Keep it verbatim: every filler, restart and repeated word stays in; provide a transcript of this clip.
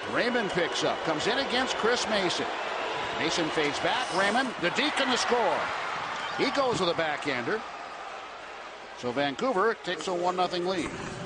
Raymond picks up, comes in against Chris Mason. Mason fades back. Raymond, the Deacon, the score. He goes with a backhander. So Vancouver takes a one nothing lead.